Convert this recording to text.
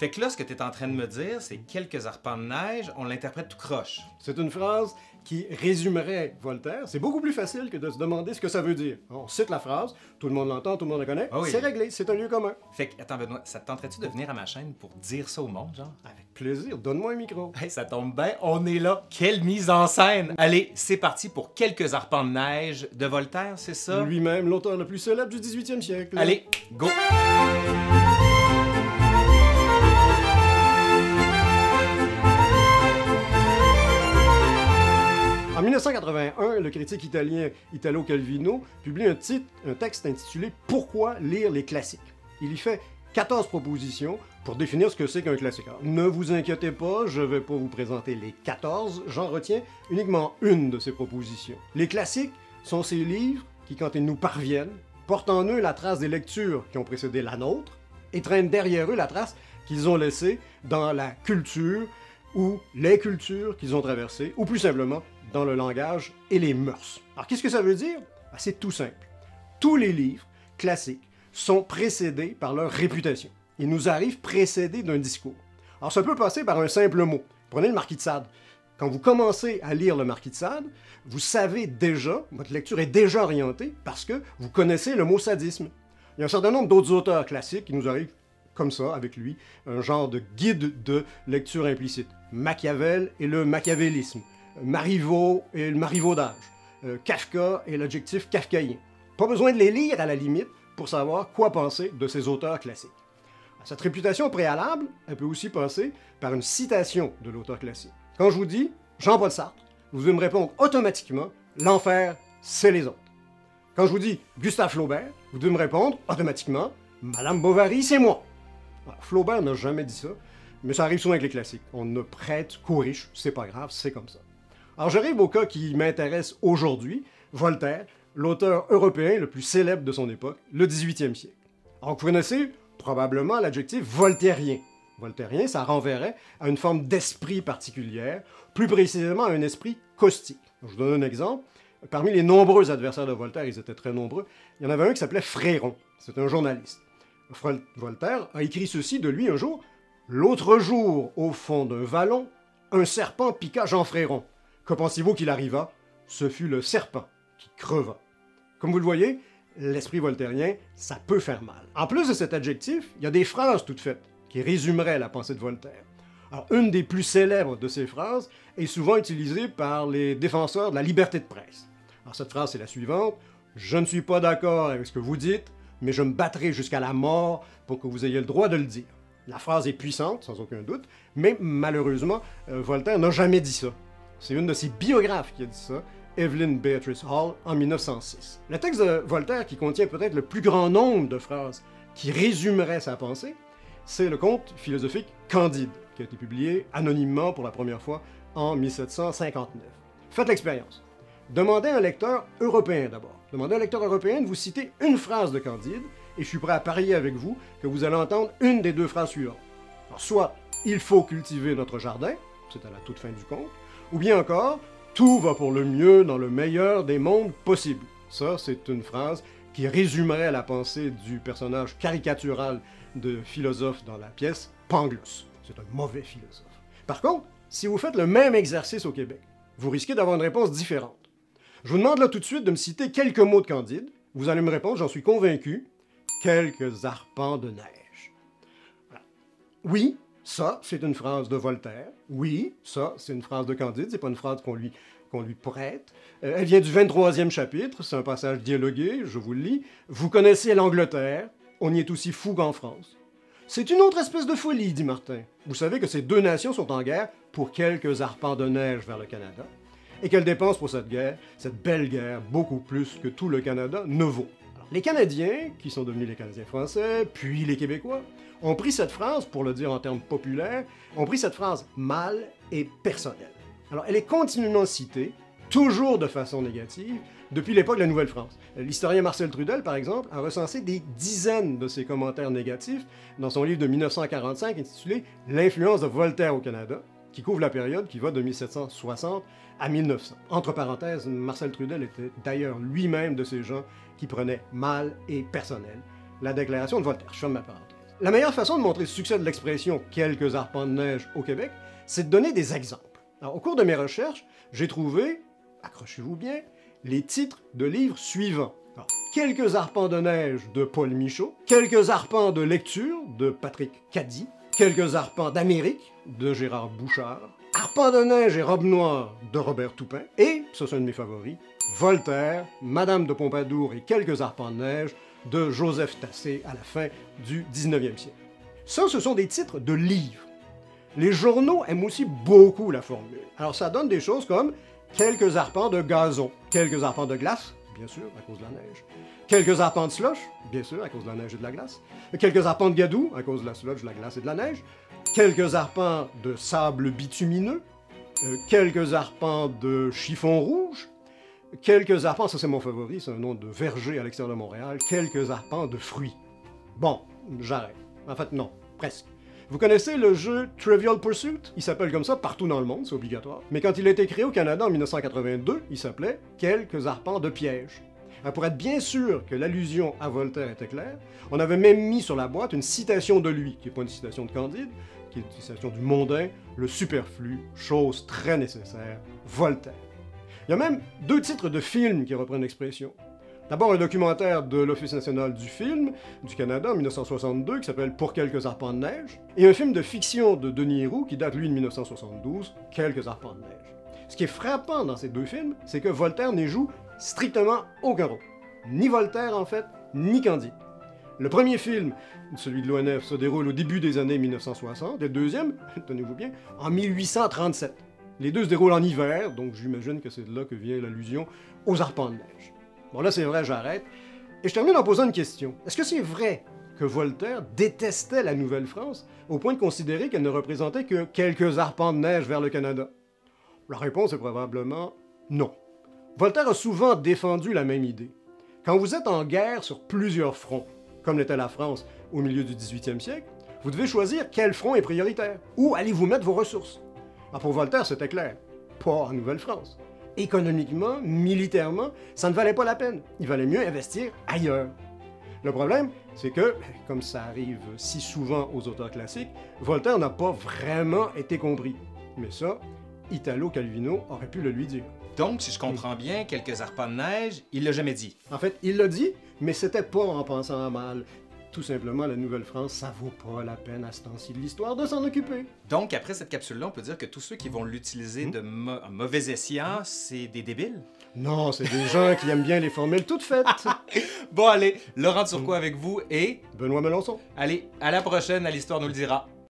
Fait que là, ce que tu es en train de me dire, c'est quelques arpents de neige, on l'interprète tout croche. C'est une phrase qui résumerait Voltaire. C'est beaucoup plus facile que de se demander ce que ça veut dire. On cite la phrase, tout le monde l'entend, tout le monde la connaît, Ah oui. c'est réglé, c'est un lieu commun. Fait que, attends Benoît, ça te tenterait-tu de venir à ma chaîne pour dire ça au monde, genre? Avec plaisir, donne-moi un micro. Hey, ça tombe bien, on est là. Quelle mise en scène! Allez, c'est parti pour quelques arpents de neige de Voltaire, c'est ça? Lui-même, l'auteur le plus célèbre du 18e siècle. Allez, go! En 1981, le critique italien Italo Calvino publie un texte intitulé « Pourquoi lire les classiques ?» Il y fait 14 propositions pour définir ce que c'est qu'un classique. Alors, ne vous inquiétez pas, je ne vais pas vous présenter les 14, j'en retiens uniquement une de ces propositions. Les classiques sont ces livres qui, quand ils nous parviennent, portent en eux la trace des lectures qui ont précédé la nôtre et traînent derrière eux la trace qu'ils ont laissée dans la culture ou les cultures qu'ils ont traversées, ou plus simplement, dans le langage et les mœurs. Alors qu'est-ce que ça veut dire? Ben, c'est tout simple. Tous les livres classiques sont précédés par leur réputation. Ils nous arrivent précédés d'un discours. Alors ça peut passer par un simple mot. Prenez le Marquis de Sade. Quand vous commencez à lire le Marquis de Sade, vous savez déjà, votre lecture est déjà orientée parce que vous connaissez le mot sadisme. Il y a un certain nombre d'autres auteurs classiques qui nous arrivent comme ça, avec lui, un genre de guide de lecture implicite. Machiavel et le machiavélisme. Marivaux et le marivaudage, Kafka et l'adjectif kafkaïen. Pas besoin de les lire à la limite pour savoir quoi penser de ces auteurs classiques. Cette réputation préalable, elle peut aussi passer par une citation de l'auteur classique. Quand je vous dis Jean-Paul Sartre, vous devez me répondre automatiquement l'enfer, c'est les autres. Quand je vous dis Gustave Flaubert, vous devez me répondre automatiquement Madame Bovary, c'est moi. Alors, Flaubert n'a jamais dit ça, mais ça arrive souvent avec les classiques. On ne prête qu'aux riches, c'est pas grave, c'est comme ça. Alors j'arrive au cas qui m'intéresse aujourd'hui, Voltaire, l'auteur européen le plus célèbre de son époque, le 18e siècle. Alors vous connaissez probablement l'adjectif voltairien. Voltairien, ça renverrait à une forme d'esprit particulière, plus précisément à un esprit caustique. Je vous donne un exemple. Parmi les nombreux adversaires de Voltaire, ils étaient très nombreux, il y en avait un qui s'appelait Fréron. C'est un journaliste. Voltaire a écrit ceci de lui un jour. « L'autre jour, au fond d'un vallon, un serpent piqua Jean Fréron. Que pensez-vous qu'il arriva? Ce fut le serpent qui creva. » Comme vous le voyez, l'esprit voltairien, ça peut faire mal. En plus de cet adjectif, il y a des phrases toutes faites qui résumeraient la pensée de Voltaire. Alors, une des plus célèbres de ces phrases est souvent utilisée par les défenseurs de la liberté de presse. Alors, cette phrase, c'est la suivante. « Je ne suis pas d'accord avec ce que vous dites, mais je me battrai jusqu'à la mort pour que vous ayez le droit de le dire. » La phrase est puissante, sans aucun doute, mais malheureusement, Voltaire n'a jamais dit ça. C'est une de ses biographes qui a dit ça, Evelyn Beatrice Hall, en 1906. Le texte de Voltaire, qui contient peut-être le plus grand nombre de phrases qui résumeraient sa pensée, c'est le conte philosophique Candide, qui a été publié anonymement pour la première fois en 1759. Faites l'expérience. Demandez à un lecteur européen d'abord. Demandez à un lecteur européen de vous citer une phrase de Candide, et je suis prêt à parier avec vous que vous allez entendre une des deux phrases suivantes. Alors, soit « il faut cultiver notre jardin », c'est à la toute fin du conte, ou bien encore « tout va pour le mieux dans le meilleur des mondes possibles ». Ça, c'est une phrase qui résumerait la pensée du personnage caricatural de philosophe dans la pièce, Pangloss. C'est un mauvais philosophe. Par contre, si vous faites le même exercice au Québec, vous risquez d'avoir une réponse différente. Je vous demande là tout de suite de me citer quelques mots de Candide. Vous allez me répondre, j'en suis convaincu, quelques arpents de neige. Voilà. Oui, ça, c'est une phrase de Voltaire. Oui, ça, c'est une phrase de Candide. C'est pas une phrase qu'on lui prête. Elle vient du 23e chapitre. C'est un passage dialogué, je vous le lis. Vous connaissez l'Angleterre. On y est aussi fou qu'en France. C'est une autre espèce de folie, dit Martin. Vous savez que ces deux nations sont en guerre pour quelques arpents de neige vers le Canada, et qu'elles dépensent pour cette guerre, cette belle guerre, beaucoup plus que tout le Canada ne vaut. Alors, les Canadiens, qui sont devenus les Canadiens français, puis les Québécois, ont pris cette phrase, pour le dire en termes populaires, ont pris cette phrase mal et personnelle. Alors, elle est continuellement citée, toujours de façon négative, depuis l'époque de la Nouvelle-France. L'historien Marcel Trudel, par exemple, a recensé des dizaines de ces commentaires négatifs dans son livre de 1945 intitulé « L'influence de Voltaire au Canada », qui couvre la période qui va de 1760 à 1900. Entre parenthèses, Marcel Trudel était d'ailleurs lui-même de ces gens qui prenaient mal et personnel la déclaration de Voltaire. Je ferme ma parenthèse. La meilleure façon de montrer le succès de l'expression « quelques arpents de neige » au Québec, c'est de donner des exemples. Alors, au cours de mes recherches, j'ai trouvé, accrochez-vous bien, les titres de livres suivants. Alors, quelques arpents de neige de Paul Michaud, quelques arpents de lecture de Patrick Caddy, quelques arpents d'Amérique de Gérard Bouchard, arpents de neige et robe noire de Robert Toupin, et, ça c'est un de mes favoris, Voltaire, Madame de Pompadour et quelques arpents de neige de Joseph Tassé à la fin du 19e siècle. Ça, ce sont des titres de livres. Les journaux aiment aussi beaucoup la formule. Alors ça donne des choses comme quelques arpents de gazon, quelques arpents de glace, bien sûr, à cause de la neige, quelques arpents de slush, bien sûr, à cause de la neige et de la glace, quelques arpents de gadou, à cause de la slush, de la glace et de la neige, quelques arpents de sable bitumineux, quelques arpents de chiffon rouge, quelques arpents, ça c'est mon favori, c'est un nom de verger à l'extérieur de Montréal, quelques arpents de fruits. Bon, j'arrête. En fait, non, presque. Vous connaissez le jeu Trivial Pursuit? Il s'appelle comme ça partout dans le monde, c'est obligatoire. Mais quand il a été créé au Canada en 1982, il s'appelait Quelques arpents de piège. Alors, pour être bien sûr que l'allusion à Voltaire était claire, on avait même mis sur la boîte une citation de lui, qui n'est pas une citation de Candide, qui est une citation du mondain, le superflu, chose très nécessaire, Voltaire. Il y a même 2 titres de films qui reprennent l'expression. D'abord, un documentaire de l'Office national du film du Canada en 1962 qui s'appelle Pour quelques arpents de neige, et un film de fiction de Denis Héroux qui date, lui, de 1972, Quelques arpents de neige. Ce qui est frappant dans ces 2 films, c'est que Voltaire n'y joue strictement aucun rôle. Ni Voltaire, en fait, ni Candide. Le premier film, celui de l'ONF, se déroule au début des années 1960, et le deuxième, tenez-vous bien, en 1837. Les deux se déroulent en hiver, donc j'imagine que c'est de là que vient l'allusion aux arpents de neige. Bon, là, c'est vrai, j'arrête. Et je termine en posant une question. Est-ce que c'est vrai que Voltaire détestait la Nouvelle-France au point de considérer qu'elle ne représentait que quelques arpents de neige vers le Canada? La réponse est probablement non. Voltaire a souvent défendu la même idée. Quand vous êtes en guerre sur plusieurs fronts, comme l'était la France au milieu du 18e siècle, vous devez choisir quel front est prioritaire. Où allez-vous mettre vos ressources? Alors pour Voltaire, c'était clair. Pas en Nouvelle-France. Économiquement, militairement, ça ne valait pas la peine. Il valait mieux investir ailleurs. Le problème, c'est que, comme ça arrive si souvent aux auteurs classiques, Voltaire n'a pas vraiment été compris. Mais ça, Italo Calvino aurait pu le lui dire. Donc, si je comprends bien, quelques arpents de neige, il l'a jamais dit. En fait, il l'a dit, mais c'était pas en pensant à mal. Tout simplement, la Nouvelle-France, ça vaut pas la peine à ce temps-ci de l'histoire de s'en occuper. Donc, après cette capsule-là, on peut dire que tous ceux qui vont l'utiliser de mauvais escient, c'est des débiles? Non, c'est des gens qui aiment bien les formules toutes faites. Bon, allez, Laurent Turcot avec vous et... Benoît Melançon. Allez, à la prochaine, à l'Histoire nous le dira.